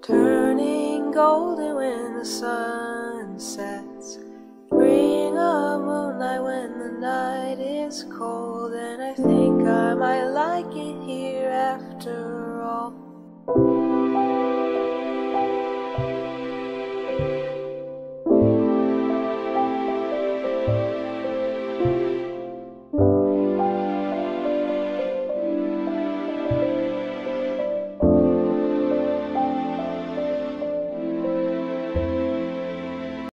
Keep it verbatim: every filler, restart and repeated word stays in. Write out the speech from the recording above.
turning golden when the sun sets. Bring a moonlight when the night is cold, and I think I might like it